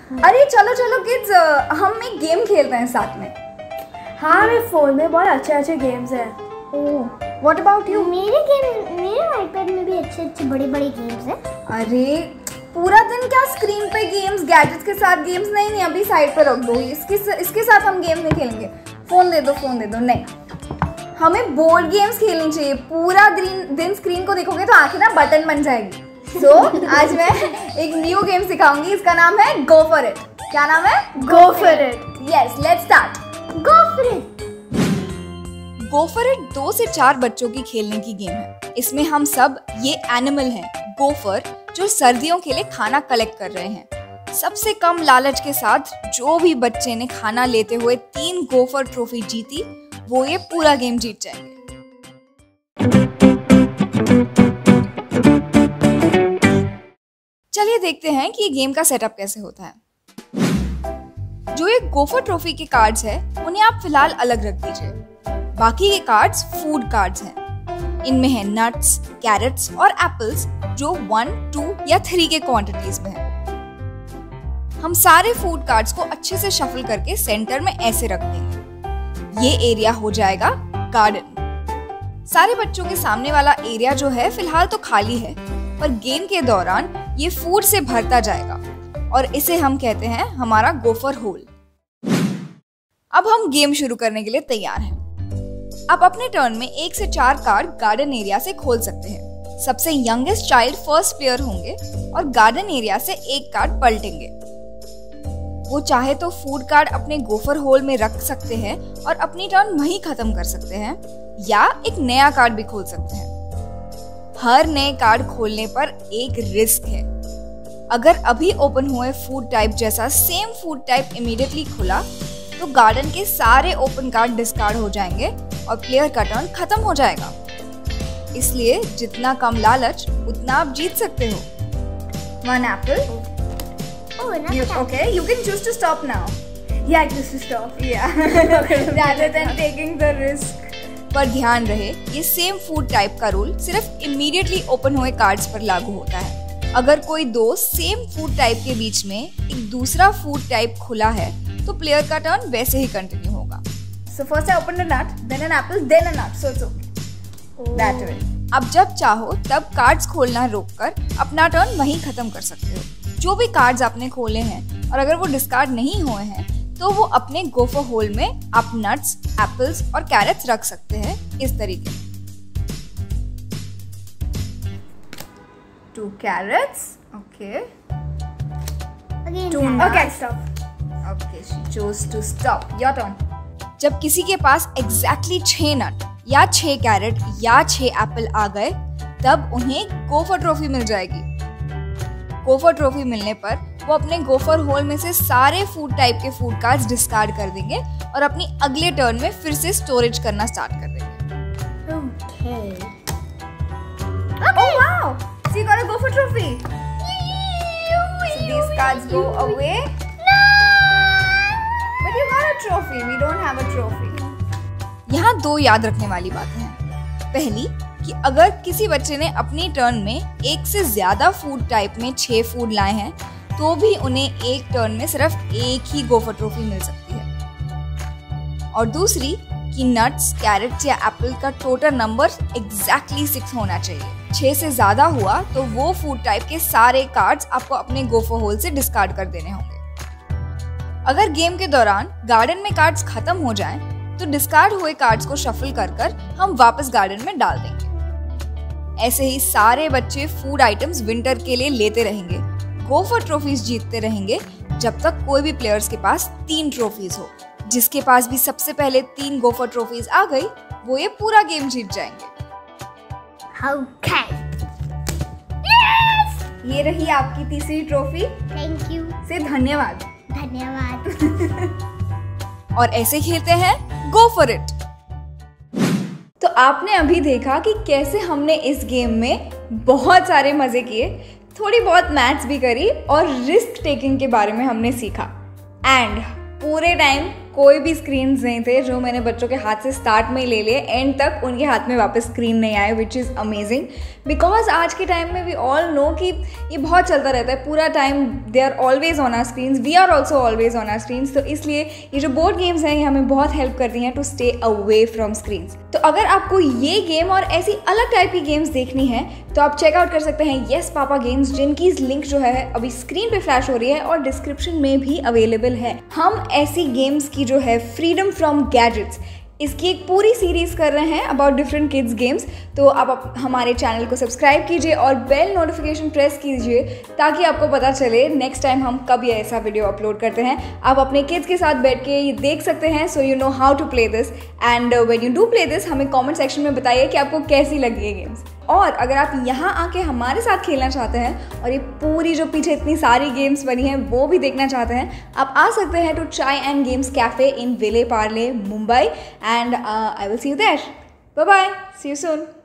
अरे चलो चलो किड्स, हम एक गेम खेलते हैं साथ में। हाँ, मेरे फोन में बहुत अच्छे अच्छे गेम्स हैं। Oh, what about you? मेरे आईपैड में भी अच्छे अच्छे बड़े बड़े गेम्स हैं। अरे पूरा दिन क्या स्क्रीन पे गेम्स, गैजेट्स के साथ गेम्स? नहीं, अभी साइड पे रख दो। इसके साथ हम गेम नहीं खेलेंगे। फोन दे दो। नहीं, हमें बोर्ड गेम्स खेलनी चाहिए। पूरा दिन स्क्रीन को देखोगे तो आंखें ना बटन बन जाएगी। आज मैं एक न्यू गेम सिखाऊंगी। इसका नाम है गो फॉर इट। क्या नाम है? Go for it. Yes, let's start. Go for it. Go for it 2 से 4 बच्चों की खेलने की गेम है। इसमें हम सब ये एनिमल हैं गोफर, जो सर्दियों के लिए खाना कलेक्ट कर रहे हैं। सबसे कम लालच के साथ जो भी बच्चे ने खाना लेते हुए 3 गोफर ट्रॉफी जीती, वो ये पूरा गेम जीत जाएंगे। चलिए देखते हैं कि ये गेम का सेटअप कैसे होता है। जो ये गोफर ट्रॉफी के कार्ड्स है, उन्हें आप फिलहाल अलग रख दीजिए। बाकी के कार्ड्स फूड कार्ड्स हैं। इनमें है नट्स, कैरेट्स और एप्पल्स, जो 1, 2 या 3 के क्वांटिटीज में है। हम सारे फूड कार्ड्स को अच्छे से शफल करके सेंटर में ऐसे रख देंगे। ये एरिया हो जाएगा गार्डन। सारे बच्चों के सामने वाला एरिया जो है फिलहाल तो खाली है, पर गेम के दौरान ये फूड से भरता जाएगा और इसे हम कहते हैं हमारा गोफर होल। अब हम गेम शुरू करने के लिए तैयार हैं। आप अपने टर्न में 1 से 4 कार्ड गार्डन एरिया से खोल सकते हैं। सबसे यंगेस्ट चाइल्ड फर्स्ट प्लेयर होंगे और गार्डन एरिया से 1 कार्ड पलटेंगे। वो चाहे तो फूड कार्ड अपने गोफर होल में रख सकते हैं और अपनी टर्न वहीं खत्म कर सकते हैं, या एक नया कार्ड भी खोल सकते हैं। हर नए कार्ड खोलने पर एक रिस्क है। अगर अभी ओपन हुए फूड टाइप जैसा सेम फूड टाइप इमीडिएटली खुला, तो गार्डन के सारे ओपन कार्ड डिस्कार्ड हो जाएंगे और प्लेयर का टर्न खत्म हो जाएगा। इसलिए जितना कम लालच उतना आप जीत सकते हो। 1 apple. Okay, you can choose to stop now. Yeah, I choose to stop. Yeah, rather than taking the risk. पर ध्यान रहे, ये सेम फूड टाइप का रूल सिर्फ इमीडिएटली ओपन हुए कार्ड्स पर लागू होता है। अगर कोई 2 सेम फूड टाइप के बीच में एक दूसरा फूड टाइप खुला है, तो प्लेयर का टर्न वैसे ही कंटिन्यू होगा। So first I opened a nut, then an apple, then a nut. So it's okay. That way. अब जब चाहो तब कार्ड्स खोलना रोककर अपना टर्न वहीं खत्म कर सकते हो। जो भी कार्ड्स आपने खोले हैं और अगर वो डिस्कार्ड नहीं हुए हैं, तो वो अपने गोफर होल में आप नट्स, एप्पल्स और कैरेट्स रख सकते हैं इस तरीके से। 2 carrots. Okay. Again, 2 nuts. Okay, stop. Okay, she chose to stop. Your turn. जब किसी के पास एग्जैक्टली 6 नट या 6 कैरेट या 6 एप्पल आ गए, तब उन्हें गोफर ट्रॉफी मिल जाएगी। गोफर ट्रॉफी मिलने पर वो अपने गोफर होल में से सारे फूड टाइप के फूड कार्ड्स डिस्कार्ड कर देंगे और अपनी अगले टर्न में फिर से स्टोरेज करना स्टार्ट कर देंगे। Okay. Oh wow! So you got a gopher trophy. So these cards go away. No! But you got a trophy. We don't have a trophy. यहाँ 2 याद रखने वाली बातें हैं। पहली कि अगर किसी बच्चे ने अपनी टर्न में 1 से ज्यादा फूड टाइप में 6 फूड लाए हैं, तो भी उन्हें एक टर्न में सिर्फ 1 ही गोफर ट्रॉफी मिल सकती है। और दूसरी कि नट्स, कैरेट्स या एप्पल का टोटल नंबर एग्जैक्टली 6 होना चाहिए। 6 से ज्यादा हुआ तो वो फूड टाइप के सारे कार्ड्स आपको अपने गोफर होल से डिस्कार्ड कर देने होंगे। अगर गेम के दौरान गार्डन में कार्ड्स खत्म हो जाएं, तो डिस्कार्ड हुए कार्ड्स को शफल कर हम वापस गार्डन में डाल देंगे। ऐसे ही सारे बच्चे फूड आइटम्स विंटर के लिए लेते रहेंगे, गोफर ट्रॉफीज जीतते रहेंगे, जब तक कोई भी प्लेयर्स के पास 3 ट्रॉफीज हो। जिसके पास भी सबसे पहले 3 गोफर ट्रॉफीज आ गई, वो ये पूरा गेम जीत जाएंगे। Okay. Yes! ये रही आपकी तीसरी ट्रॉफी। Thank you. से धन्यवाद। धन्यवाद। और ऐसे खेलते हैं गो फॉर इट। तो आपने अभी देखा कि कैसे हमने इस गेम में बहुत सारे मजे किए, थोड़ी बहुत मैथ्स भी करी और रिस्क टेकिंग के बारे में हमने सीखा। एंड पूरे टाइम कोई भी स्क्रीन्स नहीं थे जो मैंने बच्चों के हाथ से स्टार्ट में ले लिए, एंड तक उनके हाथ में वापस स्क्रीन नहीं आए, विच इज़ अमेजिंग। बिकॉज आज के टाइम में वी ऑल नो कि ये बहुत चलता रहता है पूरा time, they are always on our screens, we are also always on our screens. तो इसलिए ये जो बोर्ड गेम्स हैं ये हमें बहुत हेल्प करती हैं to stay away from screens. तो अगर आपको ये गेम और ऐसी अलग टाइप की गेम्स देखनी है तो आप चेकआउट कर सकते हैं यस पापा गेम्स, जिनकी लिंक जो है अभी स्क्रीन पे फ्लैश हो रही है और डिस्क्रिप्शन में भी अवेलेबल है। हम ऐसी गेम्स की जो है फ्रीडम फ्रॉम गैजेट्स, इसकी एक पूरी सीरीज़ कर रहे हैं अबाउट डिफरेंट किड्स गेम्स। तो आप हमारे चैनल को सब्सक्राइब कीजिए और बेल नोटिफिकेशन प्रेस कीजिए ताकि आपको पता चले नेक्स्ट टाइम हम कब ये ऐसा वीडियो अपलोड करते हैं। आप अपने किड्स के साथ बैठ के ये देख सकते हैं, so you know how to play this, and when you do play this हमें कमेंट सेक्शन में बताइए कि आपको कैसी लगी ये गेम्स। और अगर आप यहाँ आके हमारे साथ खेलना चाहते हैं और ये पूरी जो पीछे इतनी सारी गेम्स बनी हैं वो भी देखना चाहते हैं, आप आ सकते हैं to Chai and games cafe in Vile Parle Mumbai, and I will see you there. Bye bye, see you soon.